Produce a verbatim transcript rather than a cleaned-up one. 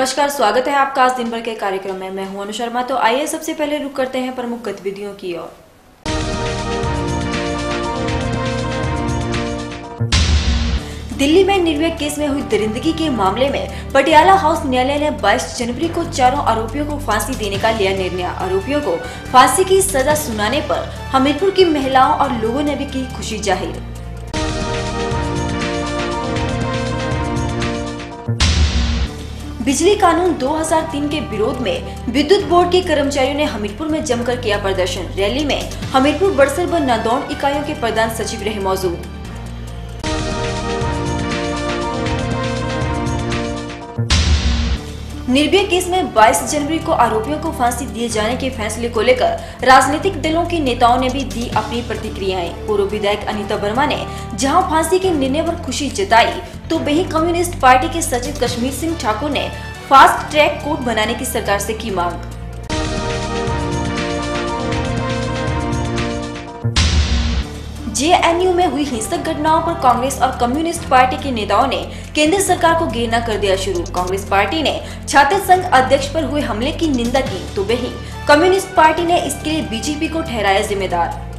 नमस्कार, स्वागत है आपका आज दिन भर के कार्यक्रम में। मैं हूं अनु शर्मा। तो आइए सबसे पहले रुक करते हैं प्रमुख गतिविधियों की ओर। दिल्ली में निर्भया केस में हुई दरिंदगी के मामले में पटियाला हाउस न्यायालय ने बाईस जनवरी को चारों आरोपियों को फांसी देने का लिया निर्णय। आरोपियों को फांसी की सजा सुनाने पर हमीरपुर की महिलाओं और लोगों ने भी की खुशी जाहिर। बिजली कानून दो हज़ार तीन के विरोध में विद्युत बोर्ड के कर्मचारियों ने हमीरपुर में जमकर किया प्रदर्शन। रैली में हमीरपुर, बड़सर व नादौन इकाइयों के प्रधान सचिव रहे मौजूद। निर्भया केस में बाईस जनवरी को आरोपियों को फांसी दिए जाने के फैसले को लेकर राजनीतिक दलों के नेताओं ने भी दी अपनी प्रतिक्रियाएं। पूर्व विधायक अनीता वर्मा ने जहां फांसी के निर्णय पर खुशी जताई, तो वहीं कम्युनिस्ट पार्टी के सचिव कश्मीर सिंह ठाकुर ने फास्ट ट्रैक कोर्ट बनाने की सरकार से की मांग। जे एन यू में हुई हिंसक घटनाओं पर कांग्रेस और कम्युनिस्ट पार्टी के नेताओं ने केंद्र सरकार को घेरना कर दिया शुरू। कांग्रेस पार्टी ने छात्र संघ अध्यक्ष पर हुए हमले की निंदा की, तो वहीं कम्युनिस्ट पार्टी ने इसके लिए बी जे पी को ठहराया जिम्मेदार।